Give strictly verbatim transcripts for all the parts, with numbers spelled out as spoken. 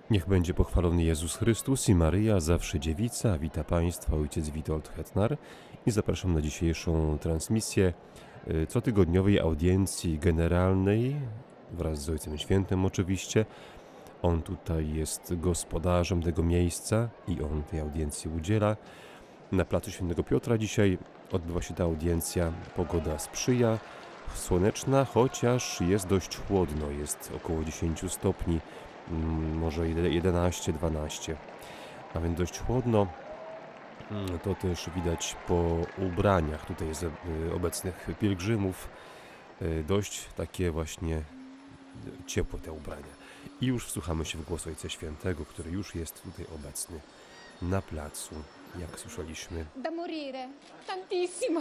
Niech będzie pochwalony Jezus Chrystus i Maryja, zawsze dziewica. Wita Państwa ojciec Witold Hetnar i zapraszam na dzisiejszą transmisję y, cotygodniowej audiencji generalnej wraz z Ojcem Świętym oczywiście. On tutaj jest gospodarzem tego miejsca i on tej audiencji udziela. Na placu Świętego Piotra dzisiaj odbywa się ta audiencja. Pogoda sprzyja, słoneczna, chociaż jest dość chłodno, jest około dziesięć stopni. Może jedenaście dwanaście, a więc dość chłodno. To też widać po ubraniach tutaj obecnych pielgrzymów. Dość takie właśnie ciepłe te ubrania. I już wsłuchamy się w głos Ojca Świętego, który już jest tutaj obecny na placu, jak słyszeliśmy. Da morire, tantissimo.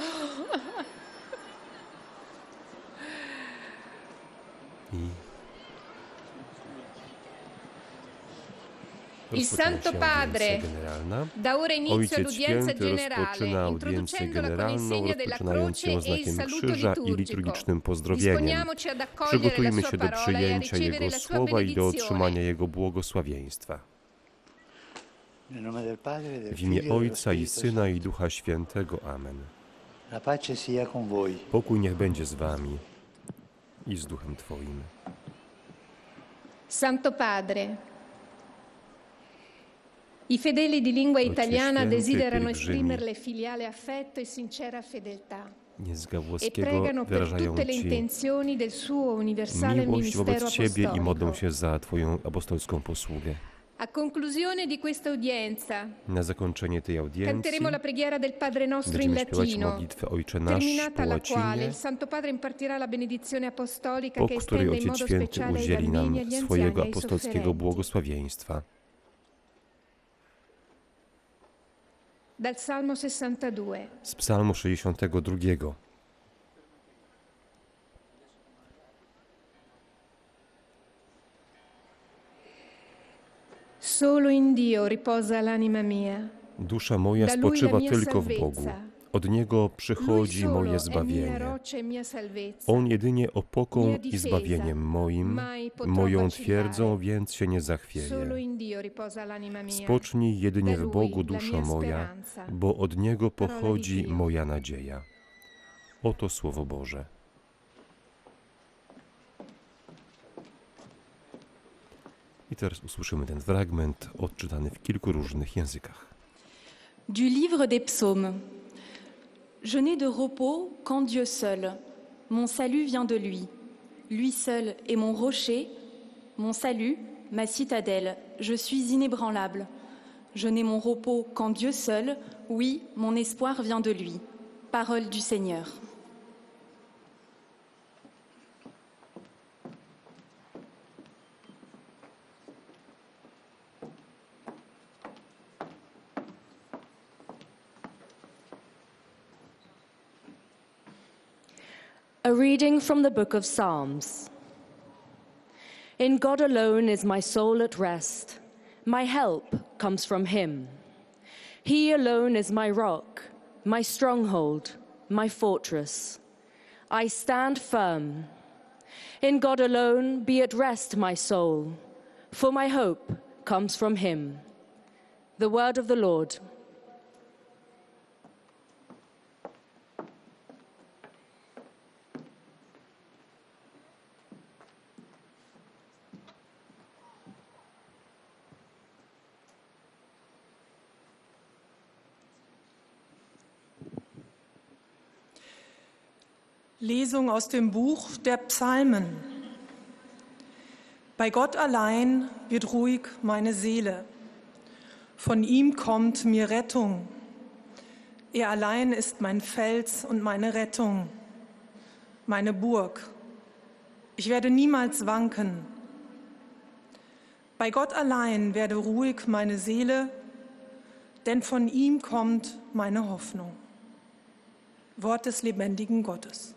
I Il Santo Padre da ora inizio Ojciec all'udienza Święty rozpoczyna generale, audiencję introducendola con il generalną, segno della rozpoczynając croce ją e il znakiem saluto krzyża i liturgico. liturgicznym pozdrowieniem. Disponiamoci ad accogliere la Przygotujmy sua się do parola e a przyjęcia ricevere Jego la sua słowa i do otrzymania benedizione. Jego błogosławieństwa. Nel nome del Padre, del W imię Figlio e dello Ojca i Spirito Syna i Santo. Ducha Świętego. Amen. La pace sia con voi. Pokój niech będzie z wami i z Duchem Twoim. Santo Padre, i fedeli di lingua Ojcze italiana Święty, desiderano pielgrzymi esprimerle filiale affetto e sincera fedeltà języka e włoskiego pregano per wyrażają tutte le Ci intenzioni del suo universale miłość ministero wobec Ciebie i modlą apostolico. się za Twoją apostolską posługę. A conclusione di questa udienza Na zakończenie tej audiencji canteremo la preghiera del Padre nostro in będziemy śpiewać latino, modlitwę Ojcze Nasz terminata po la quale łacinie, il Santo Padre impartirà la benedizione apostolica po che której estende in Ojciec modo Święty speciale ai udzieli nam bambini, agli anziani swojego e ai apostolskiego sofferenti. błogosławieństwa. Dal Salmo sessantadue. Z Psalmu sześćdziesiątego drugiego. Solo in Dio riposa l'anima mia. Dusza moja Da Lui la spoczywa mia tylko w Bogu. salvezza. Od Niego Lui przychodzi solo moje è mia zbawienie. roccia e mia salvezza. On jedynie opoką Mia i difesa, zbawieniem moim, mai potrò moją vacillare. twierdzą, więc się nie Solo zachwieje. in Dio riposa l'anima mia. Spocznij jedynie Da w Lui Bogu, la duszo mia moja, speranza. bo od Niego Parola di pochodzi Dio. moja nadzieja. Oto Słowo Boże. I teraz usłyszymy ten fragment odczytany w kilku różnych językach. Du livre des psaumes. Je n'ai de repos qu'en Dieu seul. Mon salut vient de lui. Lui seul est mon rocher, mon salut, ma citadelle. Je suis inébranlable. Je n'ai mon repos qu'en Dieu seul. Oui, mon espoir vient de lui. Parole du Seigneur. A reading from the book of Psalms. In God alone is my soul at rest. My help comes from him. He alone is my rock, my stronghold, my fortress. I stand firm. In God alone be at rest my soul, for my hope comes from him. The word of the Lord. Lesung aus dem Buch der Psalmen. Bei Gott allein wird ruhig meine Seele. Von ihm kommt mir Rettung. Er allein ist mein Fels und meine Rettung, meine Burg. Ich werde niemals wanken. Bei Gott allein werde ruhig meine Seele, denn von ihm kommt meine Hoffnung. Wort des lebendigen Gottes.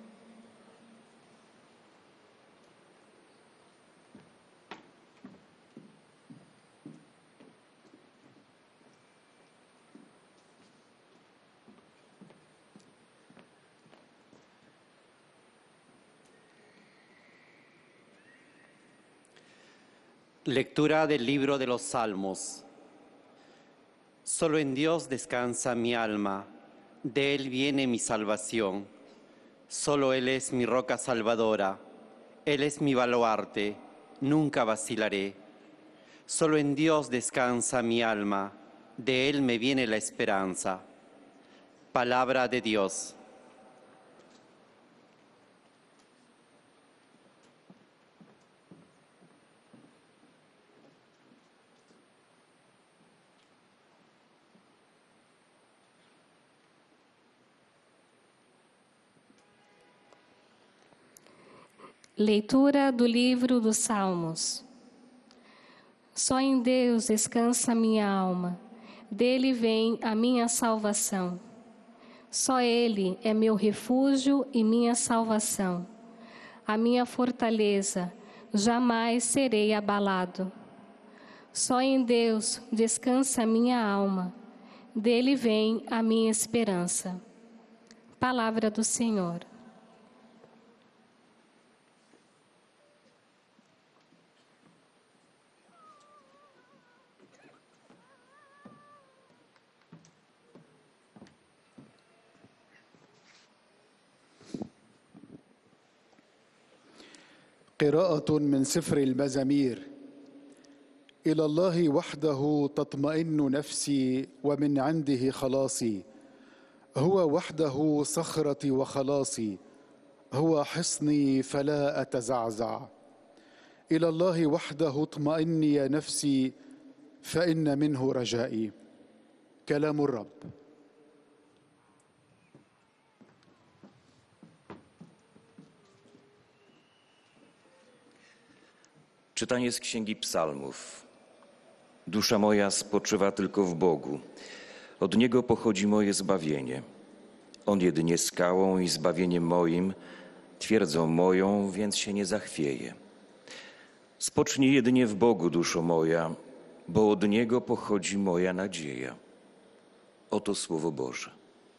Lectura del libro de los Salmos. Solo en Dios descansa mi alma, de Él viene mi salvación. Solo Él es mi roca salvadora, Él es mi baluarte, nunca vacilaré. Solo en Dios descansa mi alma, de Él me viene la esperanza. Palabra de Dios. Leitura do livro dos Salmos. Só em Deus descansa minha alma, dele vem a minha salvação. Só Ele é meu refúgio e minha salvação. A minha fortaleza, jamais serei abalado. Só em Deus descansa minha alma, dele vem a minha esperança. Palavra do Senhor. قراءة من سفر المزامير. إلى الله وحده تطمئن نفسي ومن عنده خلاصي. هو وحده صخرتي وخلاصي، هو حصني فلا أتزعزع. إلى الله وحده اطمئني يا نفسي فإن منه رجائي. كلام الرب. Czytanie z Księgi Psalmów. Dusza moja spoczywa tylko w Bogu. Od Niego pochodzi moje zbawienie. On jedynie skałą i zbawieniem moim, twierdzą moją, więc się nie zachwieje. Spocznij jedynie w Bogu, duszo moja, bo od Niego pochodzi moja nadzieja. Oto Słowo Boże.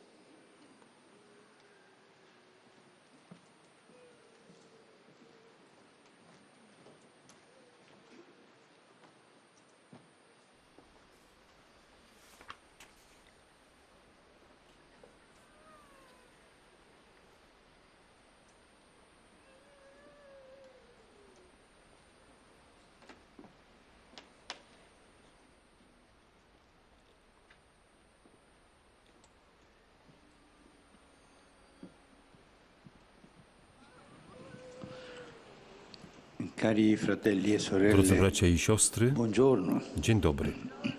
Cari fratelli e sorelle, Drodzy bracia i siostry, buongiorno. dzień dobry.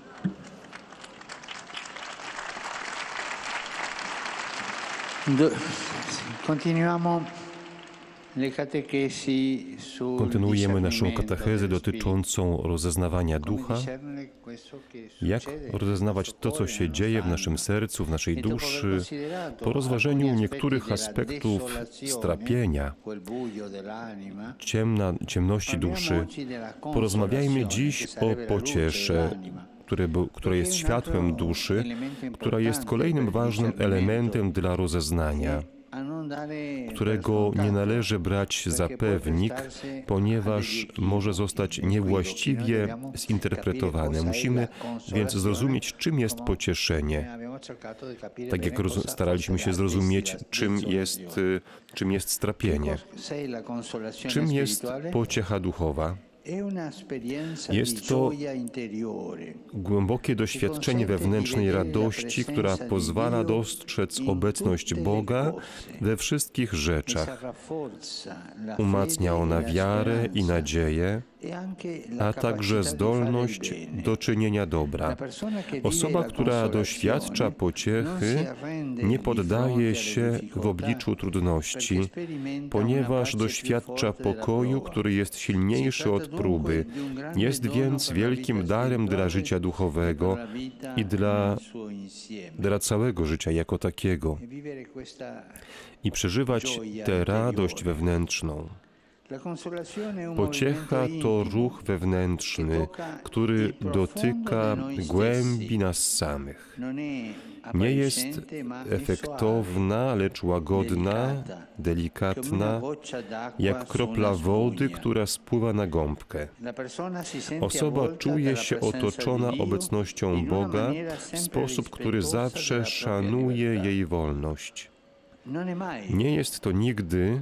Do, continuiamo le catechesi sul Kontynuujemy naszą discernimento katechezę dello dotyczącą rozeznawania Spirito. ducha, Come discernere questo che jak succede rozeznawać to, co się dzieje w naszym sercu, w naszej duszy, po rozważeniu niektórych aspektów strapienia, ciemna, ciemności duszy. Porozmawiajmy dziś o pociesze, które, które jest światłem duszy, która jest kolejnym ważnym elementem dla rozeznania, którego nie należy brać za pewnik, ponieważ może zostać niewłaściwie zinterpretowane. Musimy więc zrozumieć, czym jest pocieszenie. Tak jak staraliśmy się zrozumieć, czym jest, czym jest strapienie. Czym jest pociecha duchowa? Jest to głębokie doświadczenie wewnętrznej radości, która pozwala dostrzec obecność Boga we wszystkich rzeczach. Umacnia ona wiarę i nadzieję, a także zdolność do czynienia dobra. Osoba, która doświadcza pociechy, nie poddaje się w obliczu trudności, ponieważ doświadcza pokoju, który jest silniejszy od próby. Jest więc wielkim darem dla życia duchowego i dla, dla całego życia jako takiego. I przeżywać tę radość wewnętrzną. Pociecha to ruch wewnętrzny, który dotyka głębi nas samych. Nie jest efektowna, lecz łagodna, delikatna, jak kropla wody, która spływa na gąbkę. Osoba czuje się otoczona obecnością Boga w sposób, który zawsze szanuje jej wolność. Nie jest to nigdy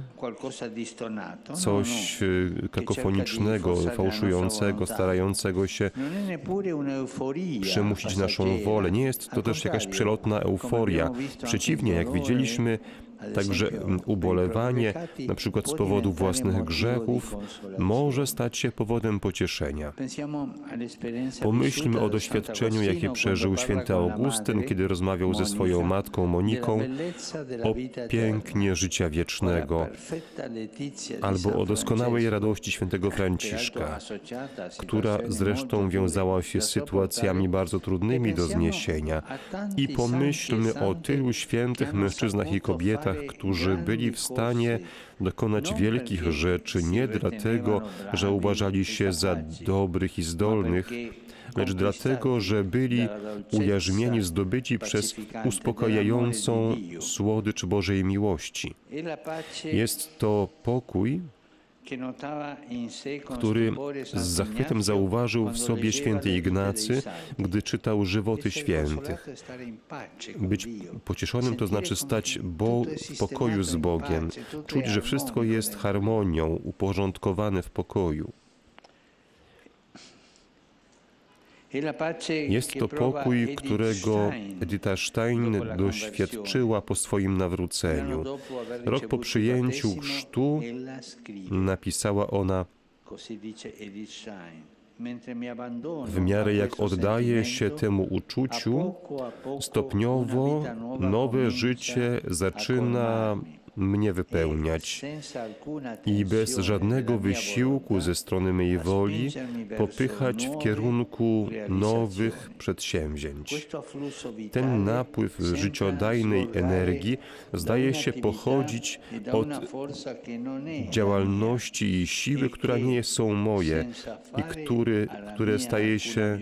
coś kakofonicznego, fałszującego, starającego się przymusić naszą wolę. Nie jest to też jakaś przelotna euforia. Przeciwnie, jak widzieliśmy, także ubolewanie, na przykład z powodu własnych grzechów, może stać się powodem pocieszenia. Pomyślmy o doświadczeniu, jakie przeżył święty Augustyn, kiedy rozmawiał ze swoją matką Moniką o pięknie życia wiecznego, albo o doskonałej radości świętego Franciszka, która zresztą wiązała się z sytuacjami bardzo trudnymi do zniesienia. I pomyślmy o tylu świętych mężczyznach i kobietach, którzy byli w stanie dokonać wielkich rzeczy nie dlatego, że uważali się za dobrych i zdolnych, lecz dlatego, że byli ujarzmieni, zdobyci przez uspokajającą słodycz Bożej miłości. Jest to pokój, który z zachwytem zauważył w sobie święty Ignacy, gdy czytał żywoty świętych. Być pocieszonym to znaczy stać Bo w pokoju z Bogiem, czuć, że wszystko jest harmonią, uporządkowane w pokoju. Jest to pokój, którego Editha Stein doświadczyła po swoim nawróceniu. Rok po przyjęciu chrztu napisała ona: w miarę jak oddaję się temu uczuciu, stopniowo nowe życie zaczyna mnie wypełniać i bez żadnego wysiłku ze strony mej woli popychać w kierunku nowych przedsięwzięć. Ten napływ życiodajnej energii zdaje się pochodzić od działalności i siły, która nie są moje i który, które staje się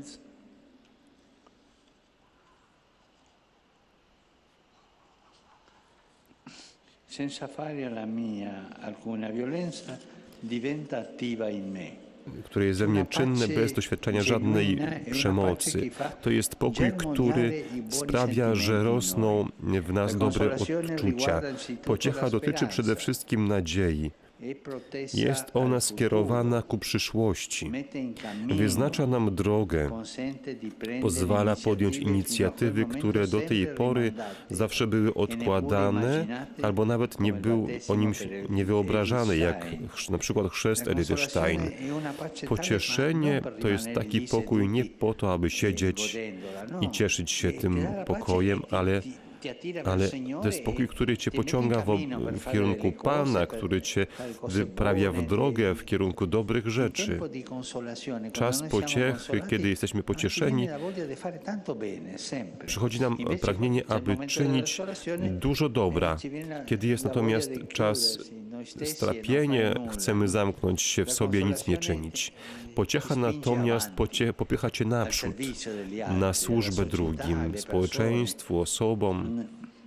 senza fare alla mia alcuna violenza, diventa attiva in me. które jest ze mnie czynne bez doświadczenia żadnej przemocy. To jest pokój, który sprawia, że rosną w nas dobre odczucia. Pociecha dotyczy przede wszystkim nadziei. Jest ona skierowana ku przyszłości. Wyznacza nam drogę. Pozwala podjąć inicjatywy, które do tej pory zawsze były odkładane, albo nawet nie był o nim niewyobrażane, jak na przykład chrzest Edithy Stein. Pocieszenie to jest taki pokój nie po to, aby siedzieć i cieszyć się tym pokojem, ale ale to jest pokój, który Cię pociąga w, w kierunku Pana, który Cię wyprawia w drogę w kierunku dobrych rzeczy. Czas pociechy, kiedy jesteśmy pocieszeni, przychodzi nam pragnienie, aby czynić dużo dobra. Kiedy jest natomiast czas strapienia, chcemy zamknąć się w sobie, nic nie czynić. Pociecha natomiast pocie, popycha Cię naprzód, na służbę drugim, społeczeństwu, osobom.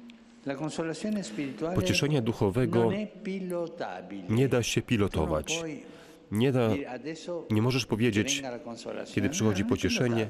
Pocieszenia duchowego nie da się pilotować. Nie, da, nie możesz powiedzieć, kiedy przychodzi pocieszenie,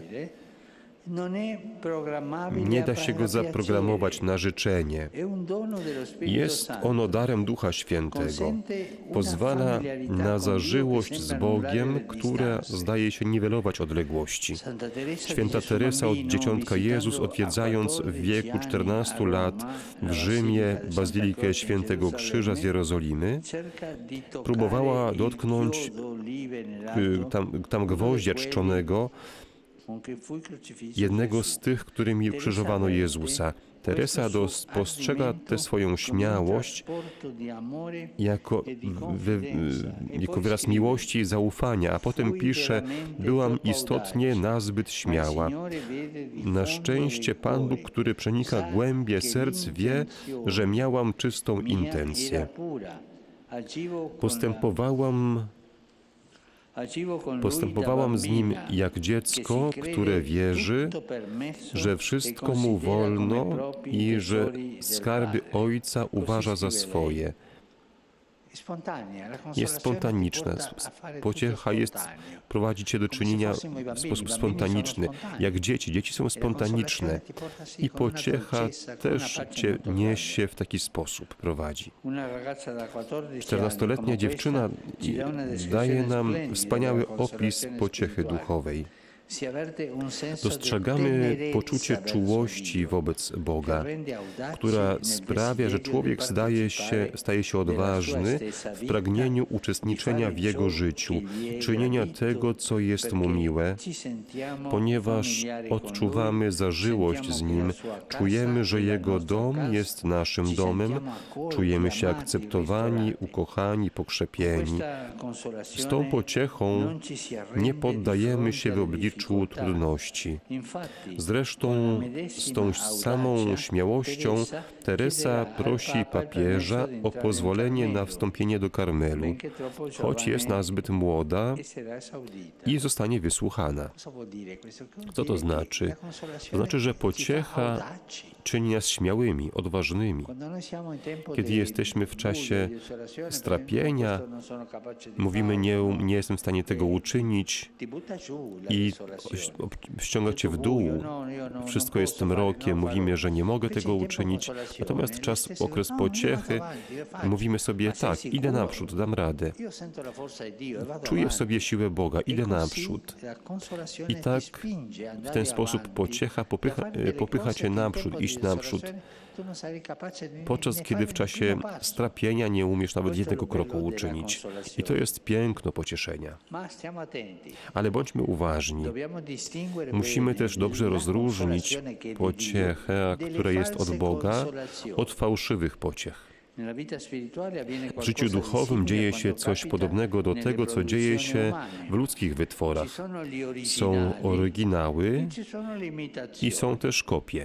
nie da się go zaprogramować na życzenie. Jest ono darem Ducha Świętego. Pozwala na zażyłość z Bogiem, która zdaje się niwelować odległości. Święta Teresa od Dzieciątka Jezus, odwiedzając w wieku czternastu lat w Rzymie Bazylikę Świętego Krzyża z Jerozolimy, próbowała dotknąć tam, tam gwoździa czczonego, jednego z tych, którymi ukrzyżowano Jezusa. Teresa postrzega tę swoją śmiałość jako, wy, jako wyraz miłości i zaufania, a potem pisze: byłam istotnie nazbyt śmiała. Na szczęście Pan Bóg, który przenika głębie serc, wie, że miałam czystą intencję. Postępowałam, postępowałam z nim jak dziecko, które wierzy, że wszystko mu wolno i że skarby Ojca uważa za swoje. Jest spontaniczna. Pociecha jest prowadzić się do czynienia w sposób spontaniczny. Jak dzieci. Dzieci są spontaniczne. I pociecha też Cię niesie w taki sposób, prowadzi. czternastoletnia dziewczyna daje nam wspaniały opis pociechy duchowej. Dostrzegamy poczucie czułości wobec Boga, która sprawia, że człowiek staje się, staje się odważny w pragnieniu uczestniczenia w Jego życiu, czynienia tego, co jest Mu miłe, ponieważ odczuwamy zażyłość z Nim, czujemy, że Jego dom jest naszym domem, czujemy się akceptowani, ukochani, pokrzepieni. Z tą pociechą nie poddajemy się w obliczu trudności. Zresztą z tą samą śmiałością Teresa prosi papieża o pozwolenie na wstąpienie do Karmelu, choć jest nazbyt młoda i zostanie wysłuchana. Co to znaczy? To znaczy, że pociecha czyni nas śmiałymi, odważnymi. Kiedy jesteśmy w czasie strapienia, mówimy, nie, nie jestem w stanie tego uczynić i ściąga cię w dół, wszystko jest mrokiem, mówimy, że nie mogę tego uczynić, natomiast czas, okres pociechy, mówimy sobie, tak, idę naprzód, dam radę. Czuję w sobie siłę Boga, idę naprzód. I tak w ten sposób pociecha popycha, popycha cię naprzód, iść naprzód, podczas kiedy w czasie strapienia nie umiesz nawet jednego kroku uczynić. I to jest piękno pocieszenia. Ale bądźmy uważni. Musimy też dobrze rozróżnić pociechę, która jest od Boga, od fałszywych pociech. W życiu duchowym dzieje się coś podobnego do tego, co dzieje się w ludzkich wytworach. Są oryginały i są też kopie.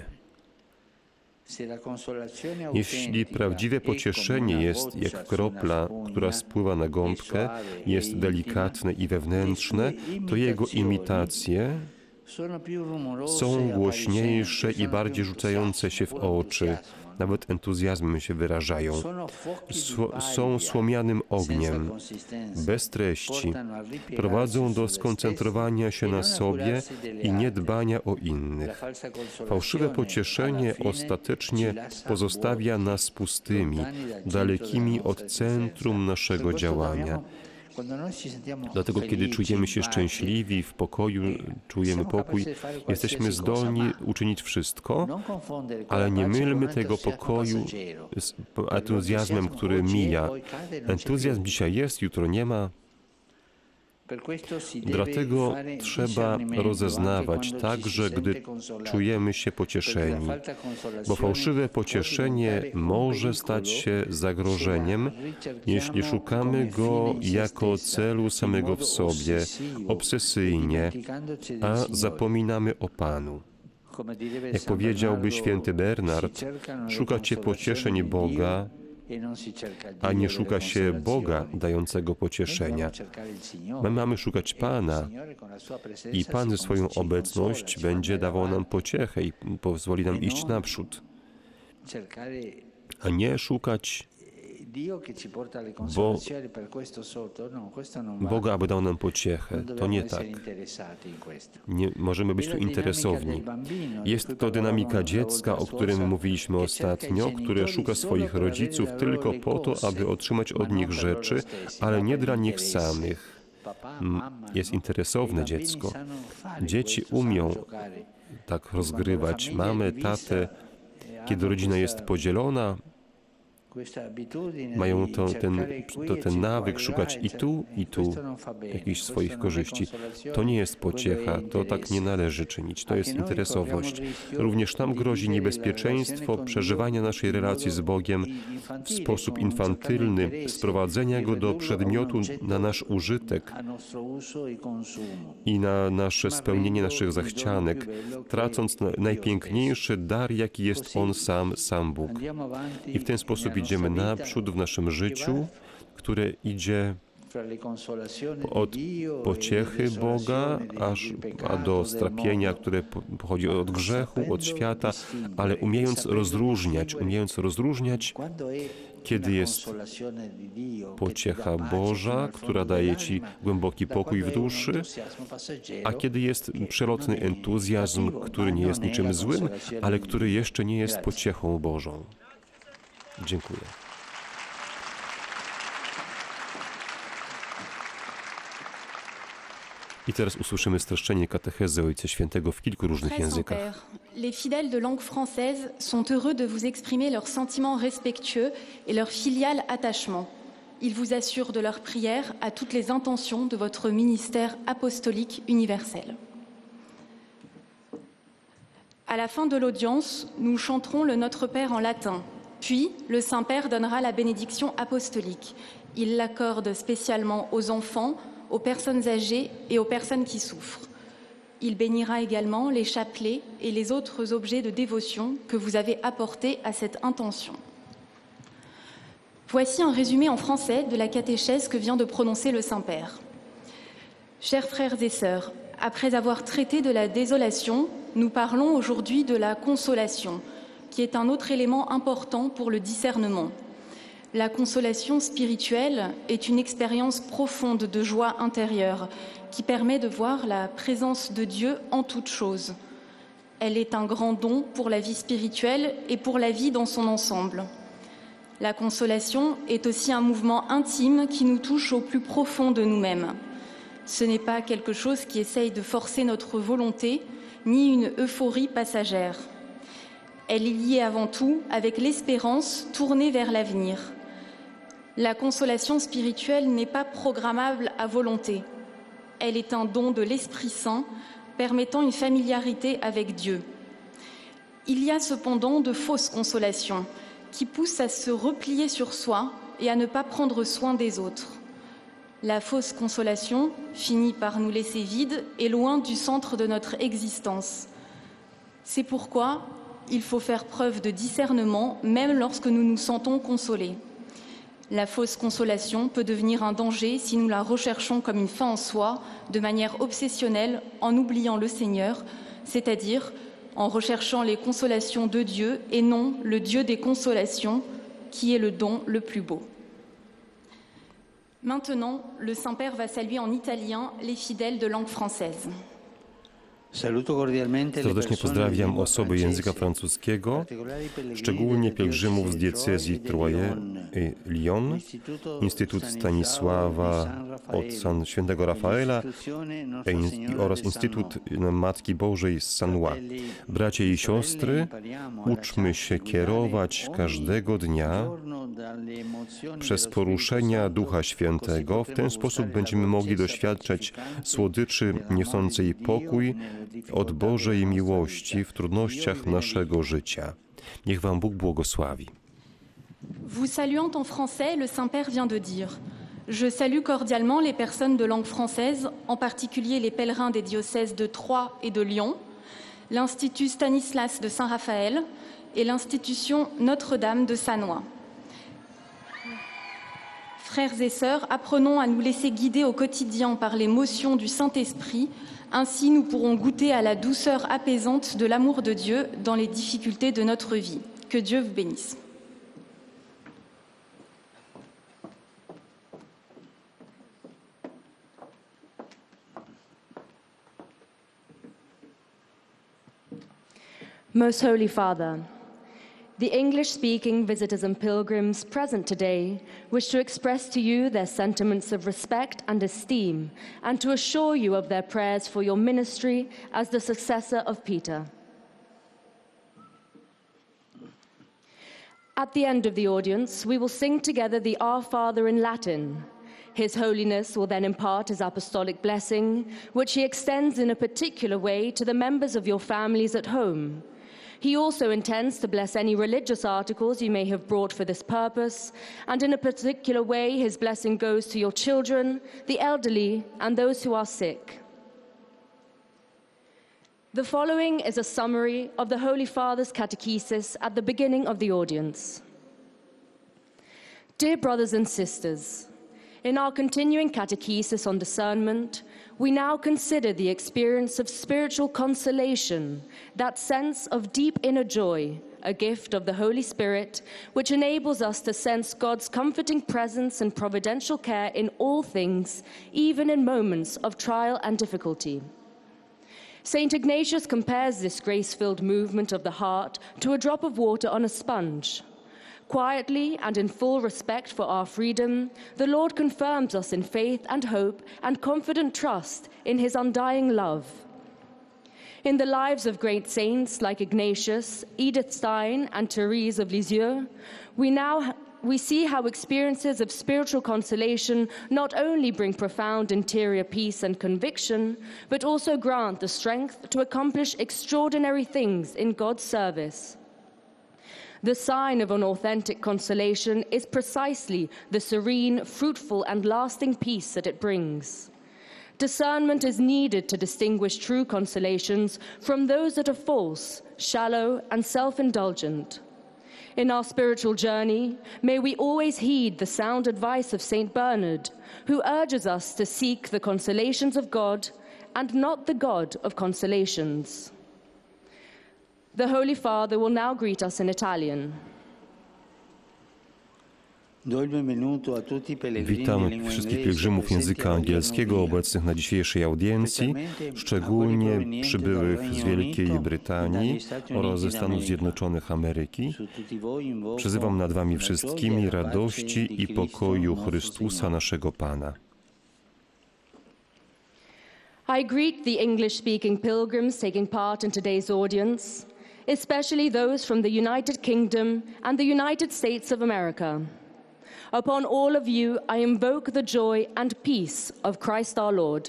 Jeśli prawdziwe pocieszenie jest jak kropla, która spływa na gąbkę, jest delikatne i wewnętrzne, to jego imitacje są głośniejsze i bardziej rzucające się w oczy. Nawet entuzjazmem się wyrażają. Sło, są słomianym ogniem, bez treści. Prowadzą do skoncentrowania się na sobie i niedbania o innych. Fałszywe pocieszenie ostatecznie pozostawia nas pustymi, dalekimi od centrum naszego działania. Dlatego, kiedy czujemy się szczęśliwi, w pokoju, czujemy pokój, jesteśmy zdolni uczynić wszystko, ale nie mylmy tego pokoju z entuzjazmem, który mija. Entuzjazm dzisiaj jest, jutro nie ma. Dlatego trzeba rozeznawać także, gdy czujemy się pocieszeni, bo fałszywe pocieszenie może stać się zagrożeniem, jeśli szukamy go jako celu samego w sobie, obsesyjnie, a zapominamy o Panu. Jak powiedziałby święty Bernard, szukacie pocieszeń Boga, a nie szuka się Boga dającego pocieszenia. My mamy szukać Pana i Pan ze swoją obecność będzie dawał nam pociechę i pozwoli nam iść naprzód, a nie szukać Bo Boga, aby dał nam pociechę. To nie tak. Nie możemy być tu interesowni. Jest to dynamika dziecka, o którym mówiliśmy ostatnio, które szuka swoich rodziców tylko po to, aby otrzymać od nich rzeczy, ale nie dla nich samych. Jest interesowne dziecko. Dzieci umią tak rozgrywać. Mamy, tatę, kiedy rodzina jest podzielona, mają to, ten, to, ten nawyk szukać i tu, i tu jakichś swoich korzyści. To nie jest pociecha, to tak nie należy czynić, to jest interesowość. Również tam grozi niebezpieczeństwo przeżywania naszej relacji z Bogiem w sposób infantylny, sprowadzenia Go do przedmiotu na nasz użytek i na nasze spełnienie naszych zachcianek, tracąc najpiękniejszy dar, jaki jest On sam, sam Bóg. I w ten sposób idziemy naprzód w naszym życiu, które idzie od pociechy Boga aż a do strapienia, które pochodzi od grzechu, od świata, ale umiejąc rozróżniać, umiejąc rozróżniać, kiedy jest pociecha Boża, która daje Ci głęboki pokój w duszy, a kiedy jest przelotny entuzjazm, który nie jest niczym złym, ale który jeszcze nie jest pociechą Bożą. Dziękuję. I teraz usłyszymy streszczenie katechezy Ojca Świętego w kilku różnych językach. Les fidèles de langue française sont heureux de vous exprimer leurs sentiments respectueux et leur filial attachement. Ils vous assurent de leur prière à toutes les intentions de votre ministère apostolique universel. À la fin de l'audience, nous chanterons le Notre Père en latin. Puis, le Saint-Père donnera la bénédiction apostolique. Il l'accorde spécialement aux enfants, aux personnes âgées et aux personnes qui souffrent. Il bénira également les chapelets et les autres objets de dévotion que vous avez apportés à cette intention. Voici un résumé en français de la catéchèse que vient de prononcer le Saint-Père. Chers frères et sœurs, après avoir traité de la désolation, nous parlons aujourd'hui de la consolation, qui est un autre élément important pour le discernement. La consolation spirituelle est une expérience profonde de joie intérieure qui permet de voir la présence de Dieu en toutes choses. Elle est un grand don pour la vie spirituelle et pour la vie dans son ensemble. La consolation est aussi un mouvement intime qui nous touche au plus profond de nous-mêmes. Ce n'est pas quelque chose qui essaye de forcer notre volonté, ni une euphorie passagère. Elle est liée avant tout avec l'espérance tournée vers l'avenir. La consolation spirituelle n'est pas programmable à volonté. Elle est un don de l'Esprit Saint permettant une familiarité avec Dieu. Il y a cependant de fausses consolations qui poussent à se replier sur soi et à ne pas prendre soin des autres. La fausse consolation finit par nous laisser vides et loin du centre de notre existence. C'est pourquoi il faut faire preuve de discernement même lorsque nous nous sentons consolés. La fausse consolation peut devenir un danger si nous la recherchons comme une fin en soi, de manière obsessionnelle, en oubliant le Seigneur, c'est-à-dire en recherchant les consolations de Dieu et non le Dieu des consolations, qui est le don le plus beau. Maintenant, le Saint-Père va saluer en italien les fidèles de langue française. Serdecznie pozdrawiam osoby języka francuskiego, szczególnie pielgrzymów z diecezji Troyes i Lyon, Instytut Stanisława od San Świętego Rafaela oraz Instytut Matki Bożej z Sanua. Bracia i siostry, uczmy się kierować każdego dnia przez poruszenia Ducha Świętego. W ten sposób będziemy mogli doświadczać słodyczy niosącej pokój od Bożej miłości w trudnościach naszego życia. Niech wam Bóg błogosławi. Vous saluant en français, le Saint-Père vient de dire: Je salue cordialement les personnes de langue française, en particulier les pèlerins des diocèses de Troyes et de Lyon, l'Institut Stanislas de Saint-Raphaël et l'institution Notre-Dame de Sannois. Frères et sœurs, apprenons à nous laisser guider au quotidien par les motions du Saint-Esprit. Ainsi, nous pourrons goûter à la douceur apaisante de l'amour de Dieu dans les difficultés de notre vie. Que Dieu vous bénisse. Most Holy Father, the English-speaking visitors and pilgrims present today wish to express to you their sentiments of respect and esteem and to assure you of their prayers for your ministry as the successor of Peter. At the end of the audience, we will sing together the Our Father in Latin. His Holiness will then impart his apostolic blessing, which he extends in a particular way to the members of your families at home. He also intends to bless any religious articles you may have brought for this purpose, and in a particular way his blessing goes to your children, the elderly, and those who are sick. The following is a summary of the Holy Father's catechesis at the beginning of the audience. Dear brothers and sisters, In our continuing catechesis on discernment, we now consider the experience of spiritual consolation, that sense of deep inner joy, a gift of the Holy Spirit, which enables us to sense God's comforting presence and providential care in all things, even in moments of trial and difficulty. Saint Ignatius compares this grace-filled movement of the heart to a drop of water on a sponge. Quietly and in full respect for our freedom, the Lord confirms us in faith and hope and confident trust in his undying love. In the lives of great saints like Ignatius, Edith Stein, and Therese of Lisieux, we now we see how experiences of spiritual consolation not only bring profound interior peace and conviction, but also grant the strength to accomplish extraordinary things in God's service. The sign of an authentic consolation is precisely the serene, fruitful, and lasting peace that it brings. Discernment is needed to distinguish true consolations from those that are false, shallow, and self-indulgent. In our spiritual journey, may we always heed the sound advice of Saint Bernard, who urges us to seek the consolations of God and not the God of consolations. The Holy Father will now greet us in Italian. Witam wszystkich pielgrzymów języka angielskiego obecnych na dzisiejszej audiencji, szczególnie przybyłych z Wielkiej Brytanii oraz ze Stanów Zjednoczonych Ameryki. Przyzywam nad wami wszystkimi radości i pokoju Chrystusa naszego Pana. I greet the English-speaking pilgrims taking part in today's audience, especially those from the United Kingdom and the United States of America. Upon all of you, I invoke the joy and peace of Christ our Lord.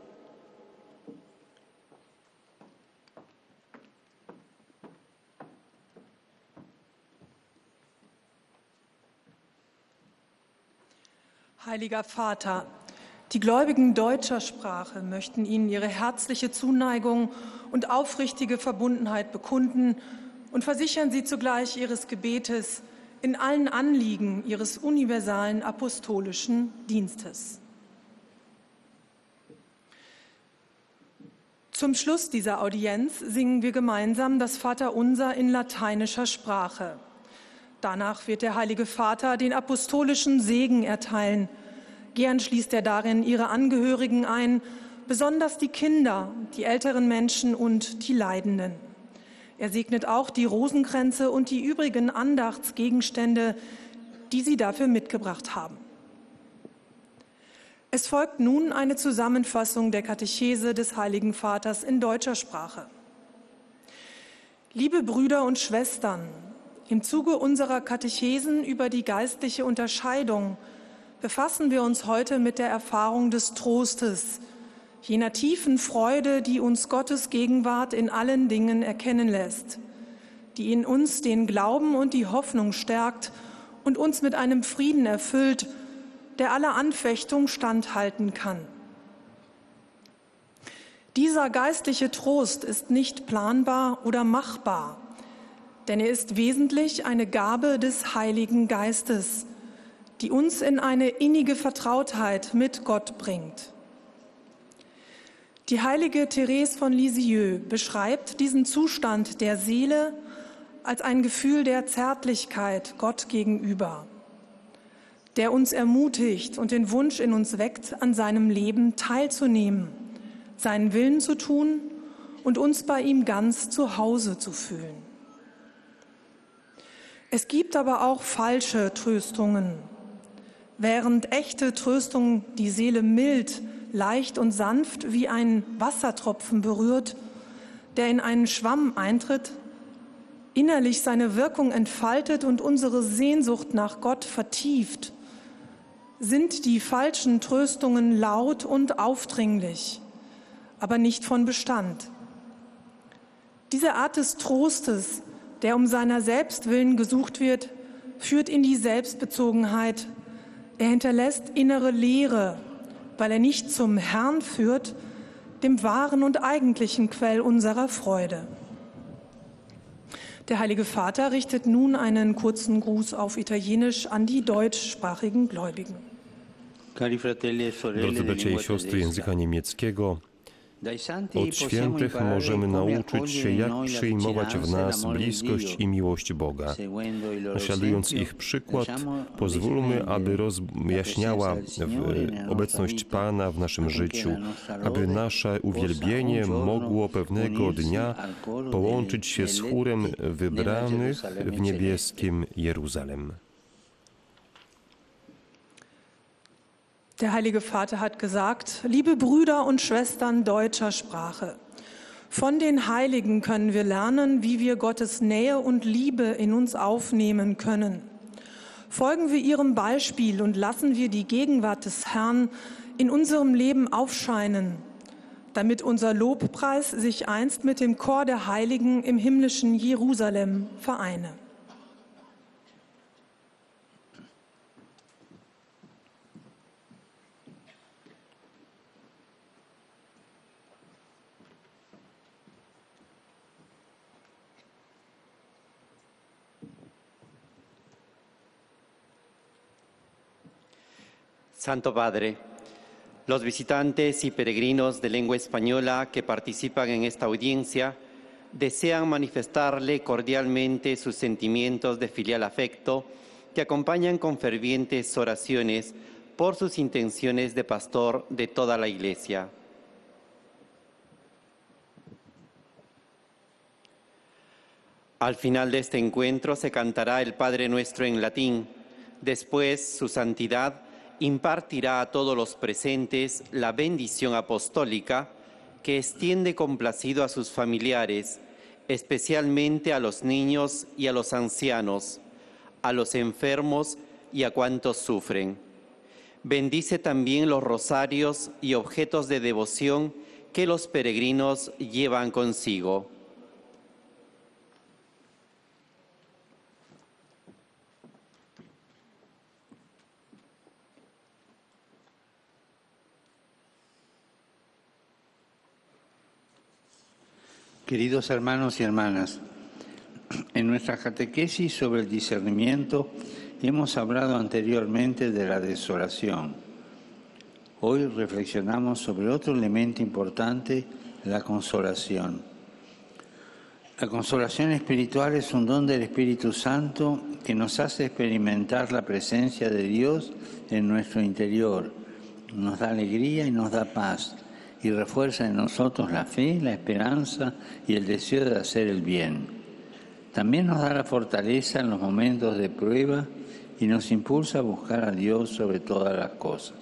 Heiliger Vater, die Gläubigen deutscher Sprache möchten Ihnen ihre herzliche Zuneigung und aufrichtige Verbundenheit bekunden und versichern Sie zugleich Ihres Gebetes in allen Anliegen Ihres universalen apostolischen Dienstes. Zum Schluss dieser Audienz singen wir gemeinsam das Vaterunser in lateinischer Sprache. Danach wird der Heilige Vater den apostolischen Segen erteilen. Gern schließt er darin ihre Angehörigen ein, besonders die Kinder, die älteren Menschen und die Leidenden. Er segnet auch die Rosenkränze und die übrigen Andachtsgegenstände, die Sie dafür mitgebracht haben. Es folgt nun eine Zusammenfassung der Katechese des Heiligen Vaters in deutscher Sprache. Liebe Brüder und Schwestern, im Zuge unserer Katechesen über die geistliche Unterscheidung befassen wir uns heute mit der Erfahrung des Trostes, jener tiefen Freude, die uns Gottes Gegenwart in allen Dingen erkennen lässt, die in uns den Glauben und die Hoffnung stärkt und uns mit einem Frieden erfüllt, der aller Anfechtung standhalten kann. Dieser geistliche Trost ist nicht planbar oder machbar, denn er ist wesentlich eine Gabe des Heiligen Geistes, die uns in eine innige Vertrautheit mit Gott bringt. Die heilige Therese von Lisieux beschreibt diesen Zustand der Seele als ein Gefühl der Zärtlichkeit Gott gegenüber, der uns ermutigt und den Wunsch in uns weckt, an seinem Leben teilzunehmen, seinen Willen zu tun und uns bei ihm ganz zu Hause zu fühlen. Es gibt aber auch falsche Tröstungen. Während echte Tröstung die Seele mild, leicht und sanft wie ein Wassertropfen berührt, der in einen Schwamm eintritt, innerlich seine Wirkung entfaltet und unsere Sehnsucht nach Gott vertieft, sind die falschen Tröstungen laut und aufdringlich, aber nicht von Bestand. Diese Art des Trostes, der um seiner selbst willen gesucht wird, führt in die Selbstbezogenheit. Er hinterlässt innere Leere, weil er nicht zum Herrn führt, dem wahren und eigentlichen Quell unserer Freude. Der Heilige Vater richtet nun einen kurzen Gruß auf Italienisch an die deutschsprachigen Gläubigen. Drodzy bracia i siostry języka niemieckiego, od świętych możemy nauczyć się, jak przyjmować w nas bliskość i miłość Boga. Naśladując ich przykład, pozwólmy, aby rozjaśniała obecność Pana w naszym życiu, aby nasze uwielbienie mogło pewnego dnia połączyć się z chórem wybranych w niebieskim Jeruzalem. Der Heilige Vater hat gesagt, liebe Brüder und Schwestern deutscher Sprache, von den Heiligen können wir lernen, wie wir Gottes Nähe und Liebe in uns aufnehmen können. Folgen wir ihrem Beispiel und lassen wir die Gegenwart des Herrn in unserem Leben aufscheinen, damit unser Lobpreis sich einst mit dem Chor der Heiligen im himmlischen Jerusalem vereine. Santo Padre, los visitantes y peregrinos de lengua española que participan en esta audiencia desean manifestarle cordialmente sus sentimientos de filial afecto que acompañan con fervientes oraciones por sus intenciones de pastor de toda la Iglesia. Al final de este encuentro se cantará el Padre Nuestro en latín. Después, su santidad impartirá a todos los presentes la bendición apostólica que extiende complacido a sus familiares, especialmente a los niños y a los ancianos, a los enfermos y a cuantos sufren. Bendice también los rosarios y objetos de devoción que los peregrinos llevan consigo. Queridos hermanos y hermanas, en nuestra catequesis sobre el discernimiento hemos hablado anteriormente de la desolación. Hoy reflexionamos sobre otro elemento importante, la consolación. La consolación espiritual es un don del Espíritu Santo que nos hace experimentar la presencia de Dios en nuestro interior, nos da alegría y nos da paz, y refuerza en nosotros la fe, la esperanza y el deseo de hacer el bien. También nos da la fortaleza en los momentos de prueba y nos impulsa a buscar a Dios sobre todas las cosas.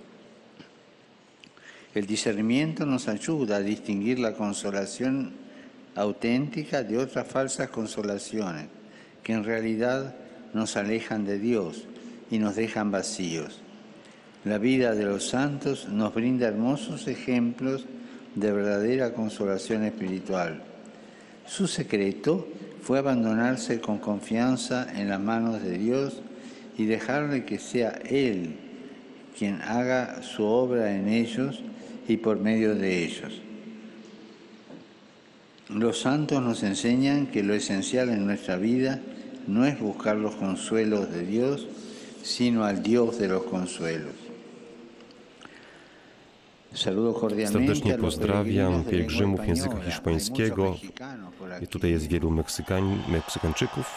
El discernimiento nos ayuda a distinguir la consolación auténtica de otras falsas consolaciones, que en realidad nos alejan de Dios y nos dejan vacíos. La vida de los santos nos brinda hermosos ejemplos de verdadera consolación espiritual. Su secreto fue abandonarse con confianza en las manos de Dios y dejarle que sea Él quien haga su obra en ellos y por medio de ellos. Los santos nos enseñan que lo esencial en nuestra vida no es buscar los consuelos de Dios, sino al Dios de los consuelos. Serdecznie pozdrawiam pielgrzymów języka hiszpańskiego. I tutaj jest wielu Meksykań, Meksykańczyków.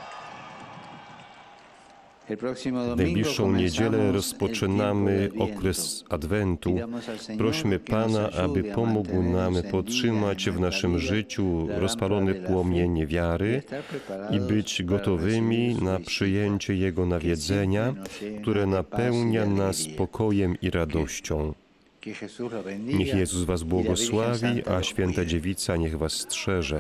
W najbliższą niedzielę rozpoczynamy okres Adwentu. Prośmy Pana, aby pomógł nam podtrzymać w naszym życiu rozpalony płomień wiary i być gotowymi na przyjęcie Jego nawiedzenia, które napełnia nas spokojem i radością. Niech Jezus was błogosławi, a Święta Dziewica niech was strzeże.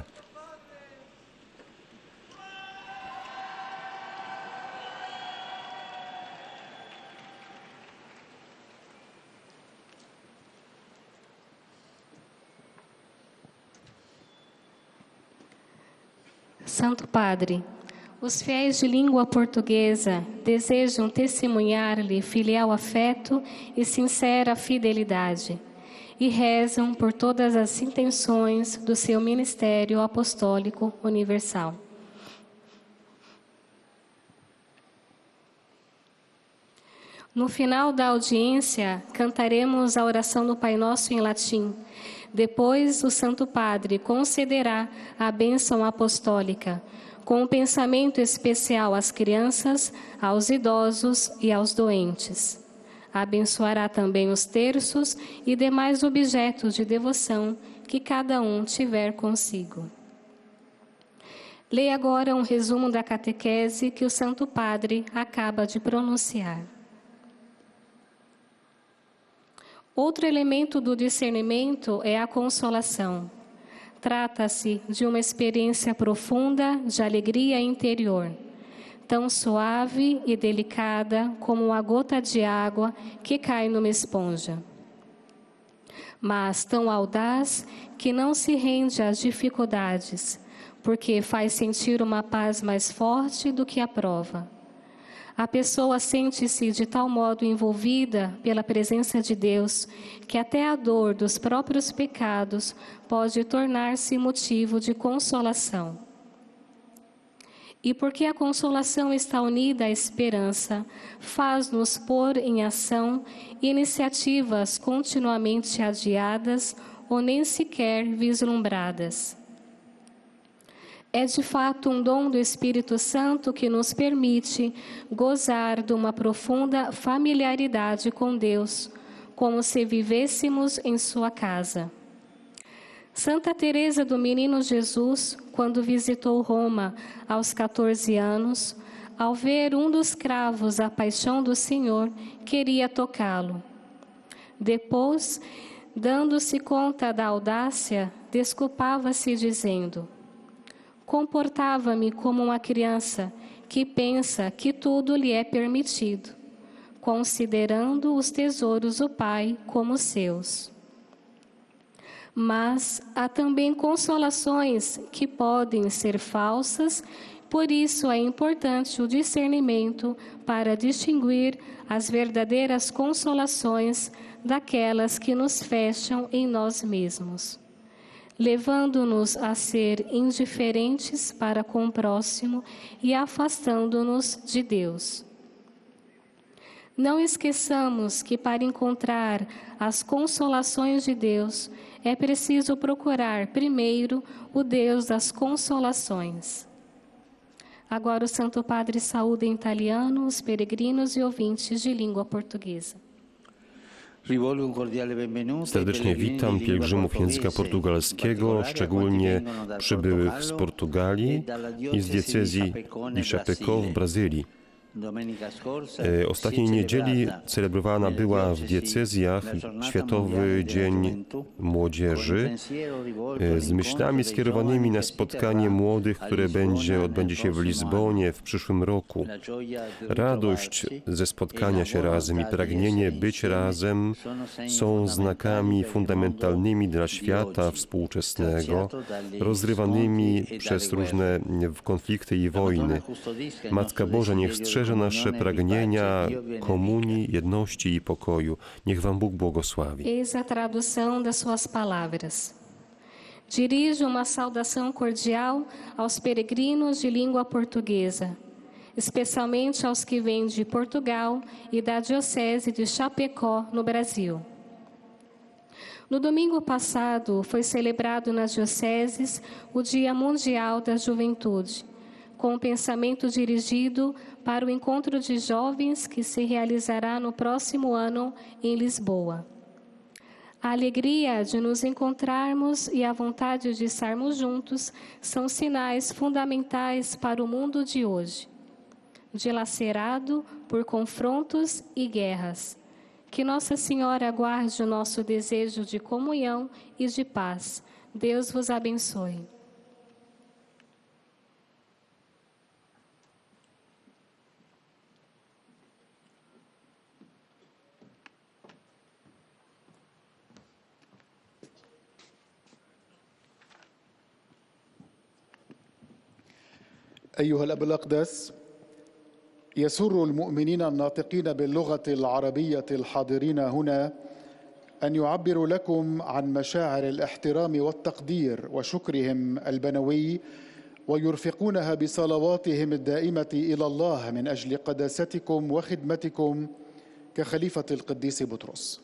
Santo Padre, os fiéis de língua portuguesa desejam testemunhar-lhe filial afeto e sincera fidelidade e rezam por todas as intenções do seu ministério apostólico universal. No final da audiência, cantaremos a oração do Pai Nosso em latim. Depois, o Santo Padre concederá a bênção apostólica, com um pensamento especial às crianças, aos idosos e aos doentes. Abençoará também os terços e demais objetos de devoção que cada um tiver consigo. Leia agora um resumo da catequese que o Santo Padre acaba de pronunciar. Outro elemento do discernimento é a consolação. Trata-se de uma experiência profunda de alegria interior, tão suave e delicada como a gota de água que cai numa esponja, mas tão audaz que não se rende às dificuldades, porque faz sentir uma paz mais forte do que a prova. A pessoa sente-se de tal modo envolvida pela presença de Deus que até a dor dos próprios pecados pode tornar-se motivo de consolação. E porque a consolação está unida à esperança, faz-nos pôr em ação iniciativas continuamente adiadas ou nem sequer vislumbradas. É de fato um dom do Espírito Santo que nos permite gozar de uma profunda familiaridade com Deus, como se vivêssemos em sua casa. Santa Teresa do Menino Jesus, quando visitou Roma aos quatorze anos, ao ver um dos cravos a paixão do Senhor, queria tocá-lo. Depois, dando-se conta da audácia, desculpava-se dizendo: comportava-me como uma criança que pensa que tudo lhe é permitido, considerando os tesouros do Pai como seus. Mas há também consolações que podem ser falsas, por isso é importante o discernimento para distinguir as verdadeiras consolações daquelas que nos fecham em nós mesmos, levando-nos a ser indiferentes para com o próximo e afastando-nos de Deus. Não esqueçamos que para encontrar as consolações de Deus, é preciso procurar primeiro o Deus das consolações. Agora o Santo Padre saúda em italiano os peregrinos e ouvintes de língua portuguesa. Serdecznie witam pielgrzymów języka portugalskiego, szczególnie przybyłych z Portugalii i z diecezji di Chapecó w Brazylii. Ostatniej niedzieli celebrowana była w diecezjach Światowy Dzień Młodzieży z myślami skierowanymi na spotkanie młodych, które będzie, odbędzie się w Lizbonie w przyszłym roku. Radość ze spotkania się razem i pragnienie być razem są znakami fundamentalnymi dla świata współczesnego, rozrywanymi przez różne konflikty i wojny. Matka Boża niech strzeże nasze pragnienia komunii, jedności i pokoju. Niech wam Bóg błogosławi. Eis a tradução das suas palavras. Dirijo uma saudação cordial aos peregrinos de língua portuguesa, especialmente aos que vêm de Portugal e da Diocese de Chapecó, no Brasil. No domingo passado, foi celebrado nas dioceses o Dia Mundial da Juventude, com um pensamento dirigido para o encontro de jovens que se realizará no próximo ano em Lisboa. A alegria de nos encontrarmos e a vontade de estarmos juntos são sinais fundamentais para o mundo de hoje, dilacerado por confrontos e guerras. Que Nossa Senhora guarde o nosso desejo de comunhão e de paz. Deus vos abençoe. أيها الأب الأقدس، يسر المؤمنين الناطقين باللغة العربية الحاضرين هنا أن يعبروا لكم عن مشاعر الاحترام والتقدير وشكرهم البنوي ويرفقونها بصلواتهم الدائمة إلى الله من أجل قداستكم وخدمتكم كخليفة القديس بطرس.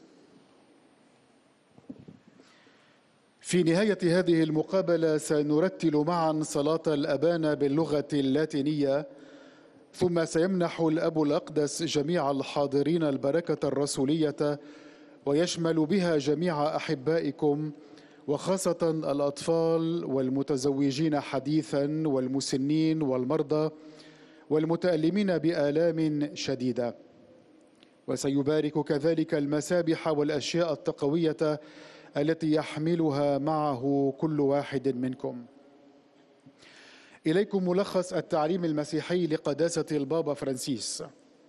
في نهاية هذه المقابلة سنرتل معا صلاة الأبانا باللغة اللاتينية، ثم سيمنح الأب الأقدس جميع الحاضرين البركة الرسولية، ويشمل بها جميع أحبائكم وخاصة الأطفال والمتزوجين حديثا والمسنين والمرضى والمتألمين بآلام شديدة. وسيبارك كذلك المسابح والأشياء التقوية التي يحملها معه كل واحد منكم. إليكم ملخص التعليم المسيحي لقداسة البابا فرانسيس.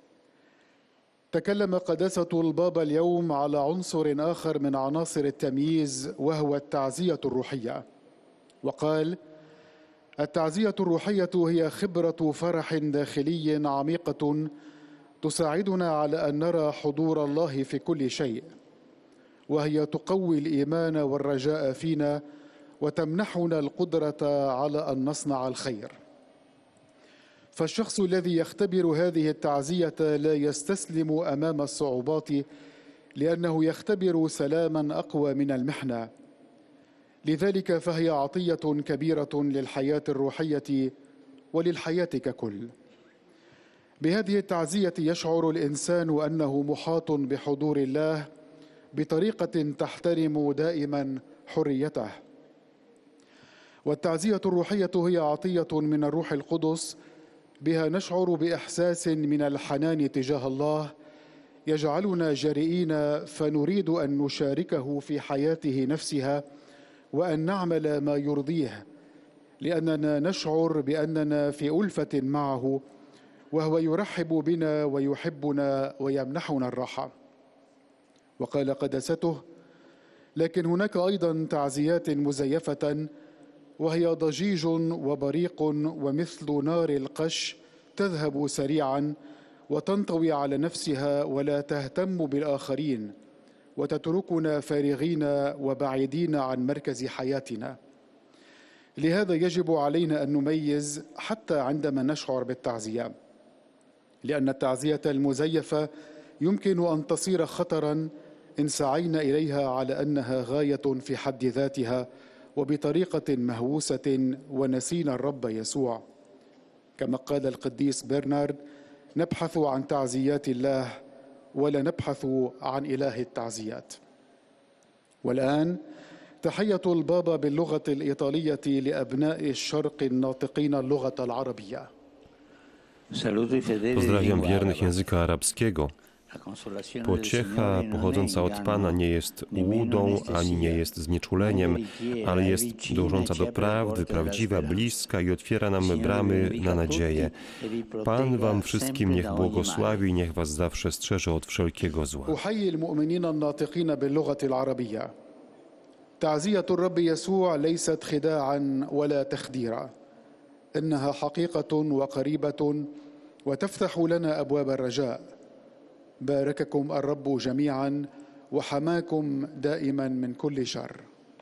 تكلم قداسة البابا اليوم على عنصر آخر من عناصر التمييز، وهو التعزية الروحية، وقال: التعزية الروحية هي خبرة فرح داخلي عميقة تساعدنا على أن نرى حضور الله في كل شيء، وهي تقوي الإيمان والرجاء فينا وتمنحنا القدرة على أن نصنع الخير. فالشخص الذي يختبر هذه التعزية لا يستسلم أمام الصعوبات، لأنه يختبر سلاما أقوى من المحنة. لذلك فهي عطية كبيرة للحياة الروحية وللحياة ككل. بهذه التعزية يشعر الإنسان أنه محاط بحضور الله بطريقة تحترم دائما حريته. والتعزية الروحية هي عطية من الروح القدس، بها نشعر بإحساس من الحنان تجاه الله يجعلنا جريئين، فنريد أن نشاركه في حياته نفسها وأن نعمل ما يرضيه، لأننا نشعر بأننا في ألفة معه، وهو يرحب بنا ويحبنا ويمنحنا الراحة. وقال قداسته: لكن هناك أيضا تعزيات مزيفة، وهي ضجيج وبريق ومثل نار القش، تذهب سريعا وتنطوي على نفسها ولا تهتم بالآخرين، وتتركنا فارغين وبعيدين عن مركز حياتنا. لهذا يجب علينا أن نميز حتى عندما نشعر بالتعزية، لأن التعزية المزيفة يمكن أن تصير خطرا إن سعينا إليها على أنها غاية في حد ذاتها وبطريقة مهووسة ونسينا الرب يسوع. كما قال القديس برنارد: نبحث عن تعزيات الله ولا نبحث عن إله التعزيات. والآن تحية البابا باللغة الإيطالية لأبناء الشرق الناطقين اللغة العربية. Pozdrawiam wiernych języka arabskiego. Pociecha pochodząca od Pana nie jest łudą, ani nie jest znieczuleniem, ale jest dążąca do prawdy, prawdziwa, bliska i otwiera nam bramy na nadzieję. Pan wam wszystkim niech błogosławi i niech was zawsze strzeże od wszelkiego zła. تعزية الرب يسوع ليست خداعا ولا تخديرا، إنها حقيقة وقريبة وتفتح لنا أبواب الرجاء. بارككم الرب جميعا وحماكم دائما من كل شر.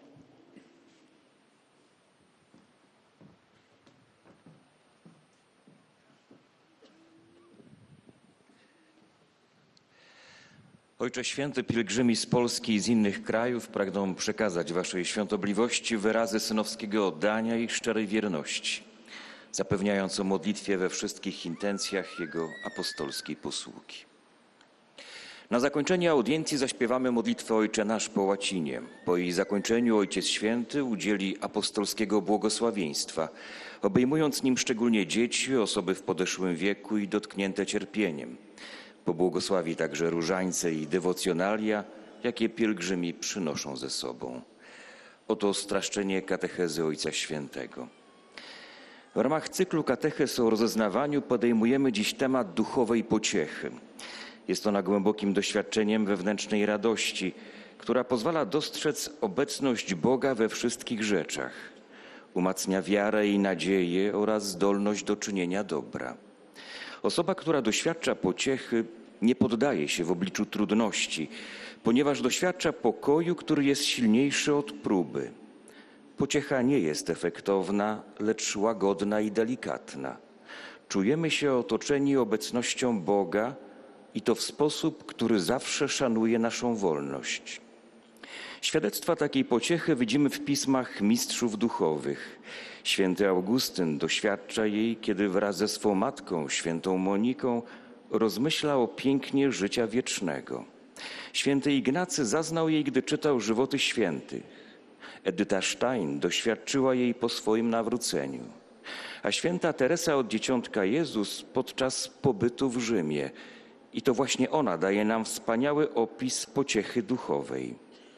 Ojcze Święty, pielgrzymi z Polski i z innych krajów pragną przekazać Waszej świątobliwości wyrazy synowskiego oddania i szczerej wierności, zapewniając o modlitwie we wszystkich intencjach Jego apostolskiej posługi. Na zakończenie audiencji zaśpiewamy modlitwę Ojcze Nasz po łacinie. Po jej zakończeniu Ojciec Święty udzieli apostolskiego błogosławieństwa, obejmując nim szczególnie dzieci, osoby w podeszłym wieku i dotknięte cierpieniem. Pobłogosławi także różańce i dewocjonalia, jakie pielgrzymi przynoszą ze sobą. Oto streszczenie katechezy Ojca Świętego. W ramach cyklu katechez o rozeznawaniu podejmujemy dziś temat duchowej pociechy. Jest ona głębokim doświadczeniem wewnętrznej radości, która pozwala dostrzec obecność Boga we wszystkich rzeczach. Umacnia wiarę i nadzieję oraz zdolność do czynienia dobra. Osoba, która doświadcza pociechy, nie poddaje się w obliczu trudności, ponieważ doświadcza pokoju, który jest silniejszy od próby. Pociecha nie jest efektowna, lecz łagodna i delikatna. Czujemy się otoczeni obecnością Boga, i to w sposób, który zawsze szanuje naszą wolność. Świadectwa takiej pociechy widzimy w pismach mistrzów duchowych. Święty Augustyn doświadcza jej, kiedy wraz ze swą matką, świętą Moniką, rozmyśla o pięknie życia wiecznego. Święty Ignacy zaznał jej, gdy czytał żywoty świętych. Edyta Stein doświadczyła jej po swoim nawróceniu. A święta Teresa od Dzieciątka Jezus podczas pobytu w Rzymie. I to właśnie ona daje nam wspaniały opis pociechy duchowej.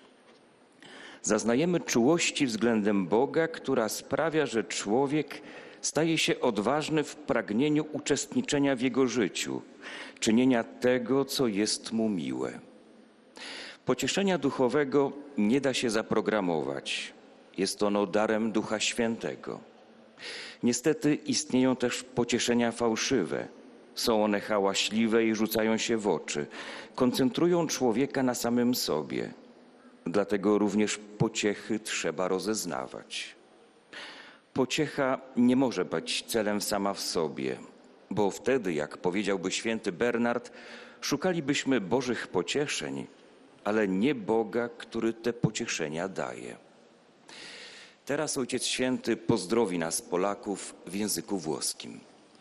Zaznajemy czułości względem Boga, która sprawia, że człowiek staje się odważny w pragnieniu uczestniczenia w Jego życiu, czynienia tego, co jest Mu miłe. Pocieszenia duchowego nie da się zaprogramować. Jest ono darem Ducha Świętego. Niestety istnieją też pocieszenia fałszywe. Są one hałaśliwe i rzucają się w oczy. Koncentrują człowieka na samym sobie. Dlatego również pociechy trzeba rozeznawać. Pociecha nie może być celem sama w sobie, bo wtedy, jak powiedziałby święty Bernard, szukalibyśmy Bożych pocieszeń, ale nie Boga, który te pocieszenia daje. Teraz Ojciec Święty pozdrowi nas, Polaków, w języku włoskim.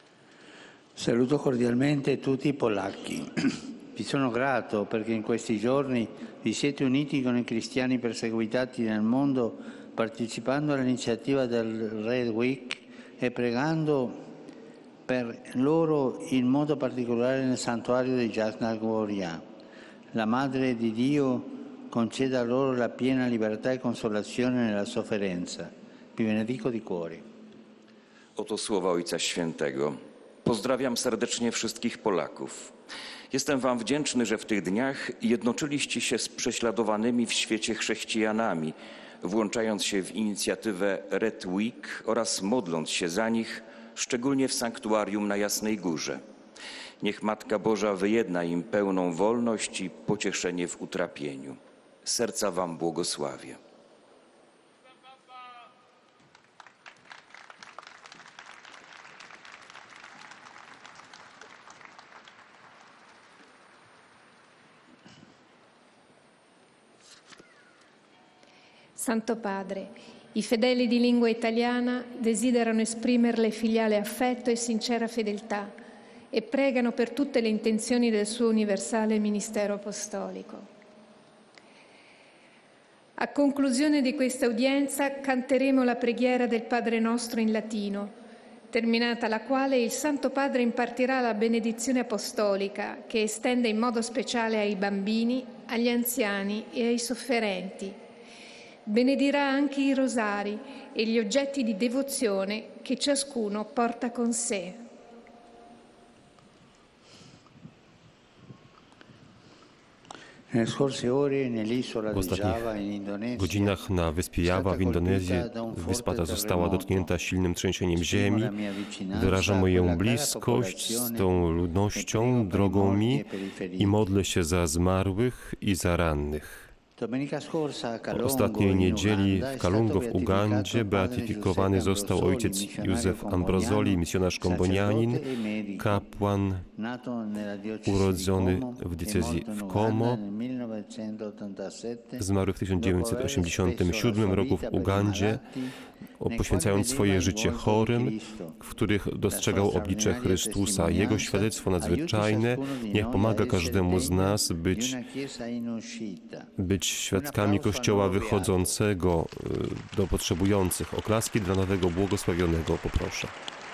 Saluto cordialmente tutti i polacchi. Vi sono grato perché in questi giorni vi siete uniti con i cristiani perseguitati nel mondo, partecipando all'iniziativa del Red Week e pregando per loro in modo particolare nel santuario di Jasna-Gória. La Madre di Dio conceda loro la piena libertà e consolazione nella sofferenza. Vi benedico di cuore. Oto słowa Ojca Świętego. Pozdrawiam serdecznie wszystkich Polaków. Jestem wam wdzięczny, że w tych dniach jednoczyliście się z prześladowanymi w świecie chrześcijanami, włączając się w inicjatywę Red Week oraz modląc się za nich, szczególnie w sanktuarium na Jasnej Górze. Niech Matka Boża wyjedna im pełną wolność i pocieszenie w utrapieniu. Serca wam błogosławię. Santo Padre, i fedeli di lingua italiana desiderano esprimerle filiale affetto e sincera fedeltà e pregano per tutte le intenzioni del suo universale ministero apostolico. A conclusione di questa udienza canteremo la preghiera del Padre nostro in latino, terminata la quale il Santo Padre impartirà la benedizione apostolica che estende in modo speciale ai bambini, agli anziani e ai sofferenti. Benedirà anche i rosari e gli oggetti di devozione che ciascuno porta con sé. W ostatnich godzinach na wyspie Jawa w Indonezji wyspa ta została dotknięta silnym trzęsieniem ziemi. Wyrażam moją bliskość z tą ludnością, drogą mi i modlę się za zmarłych i za rannych. Ostatniej niedzieli w Kalungo w Ugandzie beatyfikowany został ojciec Józef Ambrozoli, misjonarz kombonianin, kapłan urodzony w diecezji w Como. Zmarł w tysiąc dziewięćset osiemdziesiątym siódmym roku w Ugandzie, poświęcając swoje życie chorym, w których dostrzegał oblicze Chrystusa. Jego świadectwo nadzwyczajne niech pomaga każdemu z nas być, być świadkami Kościoła wychodzącego do potrzebujących. Oklaski dla nowego błogosławionego poproszę.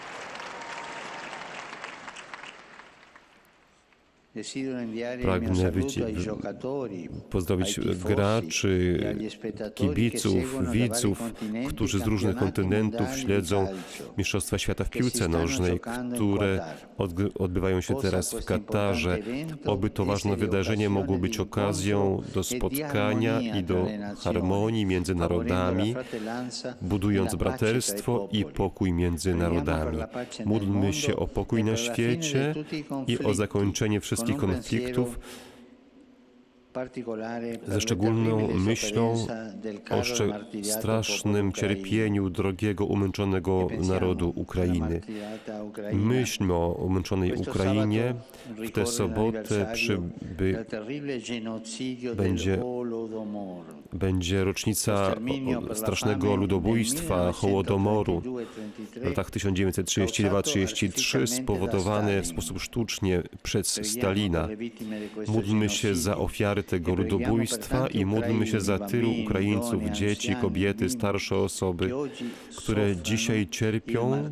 Pragnę pozdrowić graczy, kibiców, widzów, którzy z różnych kontynentów śledzą Mistrzostwa Świata w piłce nożnej, które odbywają się teraz w Katarze. Oby to ważne wydarzenie mogło być okazją do spotkania i do harmonii między narodami, budując braterstwo i pokój między narodami. Módlmy się o pokój na świecie i o zakończenie wszystkich konfliktów, ze szczególną myślą o strasznym cierpieniu drogiego, umęczonego narodu Ukrainy. Myślmy o umęczonej Ukrainie. W tę sobotę przyby... będzie, będzie rocznica strasznego ludobójstwa Hołodomoru w latach tysiąc dziewięćset trzydziesty drugi trzydziesty trzeci, spowodowane w sposób sztuczny przez Stalina. Módlmy się za ofiary tego ludobójstwa i módlmy się za tylu Ukraińców, dzieci, kobiety, starsze osoby, które dzisiaj cierpią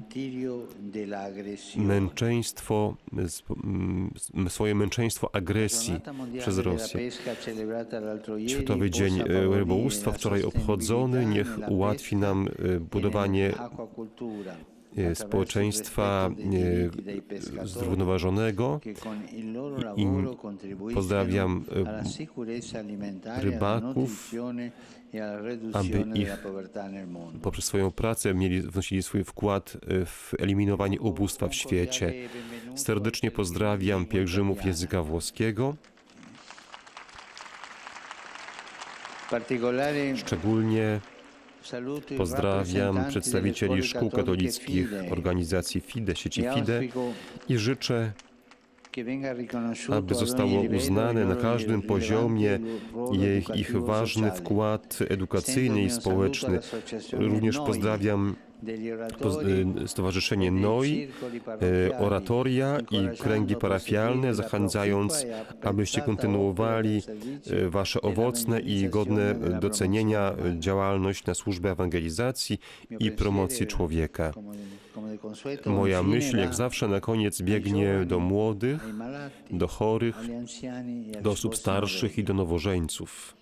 męczeństwo, swoje męczeństwo agresji przez Rosję. Światowy Dzień Rybołówstwa wczoraj obchodzony, niech ułatwi nam budowanie społeczeństwa zrównoważonego i pozdrawiam rybaków, aby ich poprzez swoją pracę mieli, wnosili swój wkład w eliminowanie ubóstwa w świecie. Serdecznie pozdrawiam pielgrzymów języka włoskiego. Szczególnie pozdrawiam przedstawicieli szkół katolickich, organizacji FIDE, sieci FIDE i życzę, aby zostało uznane na każdym poziomie ich, ich ważny wkład edukacyjny i społeczny. Również pozdrawiam Stowarzyszenie N O I, oratoria i kręgi parafialne, zachęcając, abyście kontynuowali wasze owocne i godne docenienia działalność na służbę ewangelizacji i promocji człowieka. Moja myśl, jak zawsze, na koniec biegnie do młodych, do chorych, do osób starszych i do nowożeńców.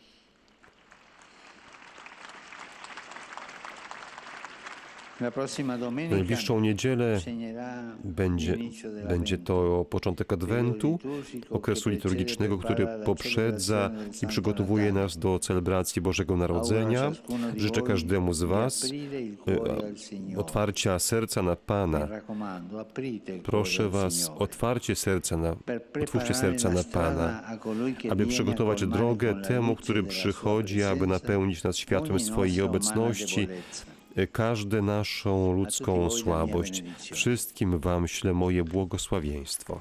W najbliższą niedzielę będzie, będzie to początek Adwentu, okresu liturgicznego, który poprzedza i przygotowuje nas do celebracji Bożego Narodzenia. Życzę każdemu z Was otwarcia serca na Pana. Proszę Was, otwarcie serca na, otwórzcie serca na Pana, aby przygotować drogę temu, który przychodzi, aby napełnić nas światłem swojej obecności, każdę naszą ludzką słabość. Wszystkim Wam ślę moje błogosławieństwo.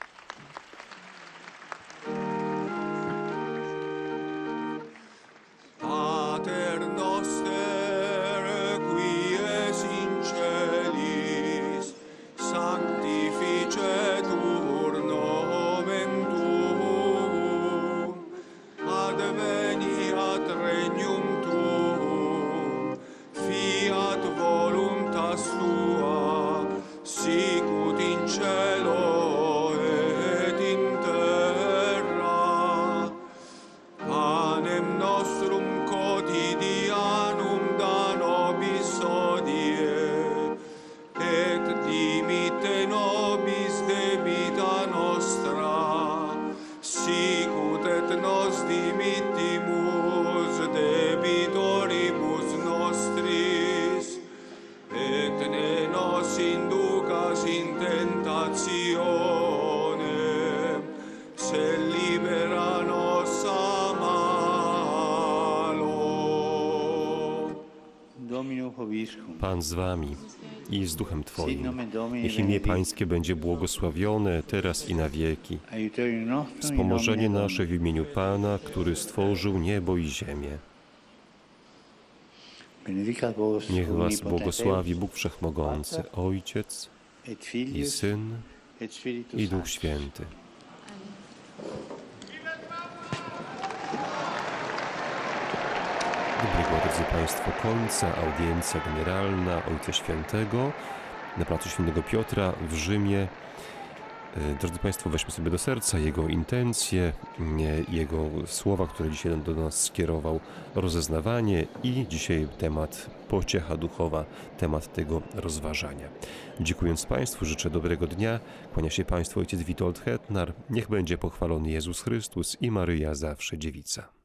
Pan z Wami i z Duchem Twoim. Niech imię Pańskie będzie błogosławione teraz i na wieki. Wspomożenie nasze w imieniu Pana, który stworzył niebo i ziemię. Niech Was błogosławi Bóg Wszechmogący, Ojciec i Syn i Duch Święty. Dobiegła, drodzy Państwo, końca audiencja generalna Ojca Świętego na placu Świętego Piotra w Rzymie. Drodzy Państwo, weźmy sobie do serca Jego intencje, Jego słowa, które dzisiaj do nas skierował, rozeznawanie i dzisiaj temat pociecha duchowa, temat tego rozważania. Dziękując Państwu, życzę dobrego dnia. Kłania się Państwu ojciec Witold Hetnar. Niech będzie pochwalony Jezus Chrystus i Maryja zawsze dziewica.